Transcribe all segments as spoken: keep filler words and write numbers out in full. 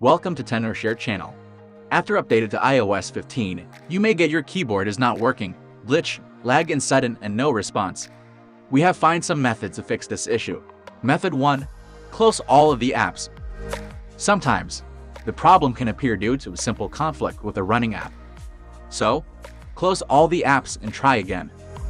Welcome to Tenorshare channel. After updated to i O S fifteen, you may get your keyboard is not working, glitch, lag and sudden and no response. We have find some methods to fix this issue. Method one. Close all of the apps. Sometimes, the problem can appear due to a simple conflict with a running app. So, close all the apps and try again.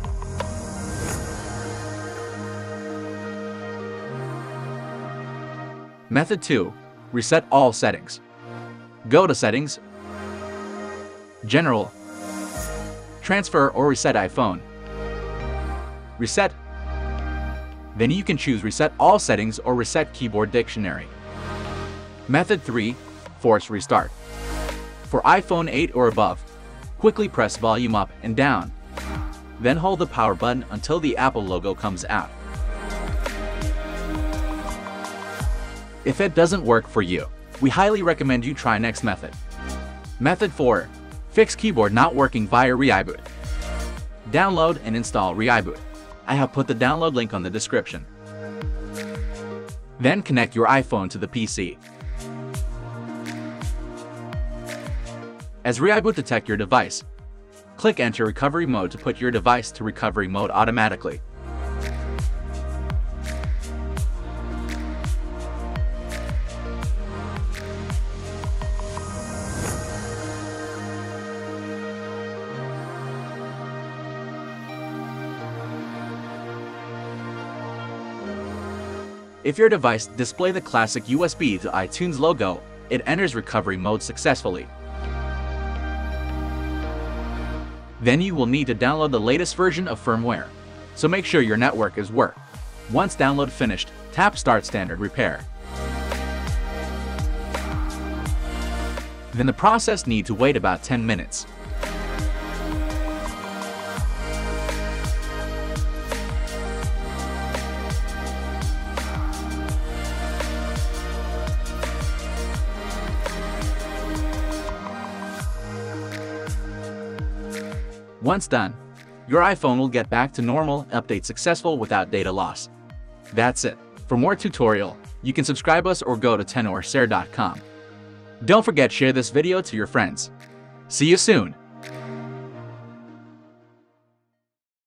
Method two. Reset all settings. Go to Settings, General, Transfer or Reset iPhone. Reset. Then you can choose Reset all settings or Reset keyboard dictionary. Method three. Force restart. For iPhone eight or above, quickly press volume up and down. Then hold the power button until the Apple logo comes out. If it doesn't work for you, we highly recommend you try next method. Method four. Fix keyboard not working via ReiBoot. Download and install ReiBoot. I have put the download link on the description. Then connect your iPhone to the P C. As ReiBoot detect your device, click Enter Recovery Mode to put your device to recovery mode automatically. If your device displays the classic U S B to iTunes logo, it enters recovery mode successfully. Then you will need to download the latest version of firmware, so make sure your network is work. Once download finished, tap Start Standard Repair. Then the process need to wait about ten minutes. Once done, your iPhone will get back to normal, update successful without data loss. That's it. For more tutorial, you can subscribe us or go to tenorshare dot com. Don't forget share this video to your friends. See you soon!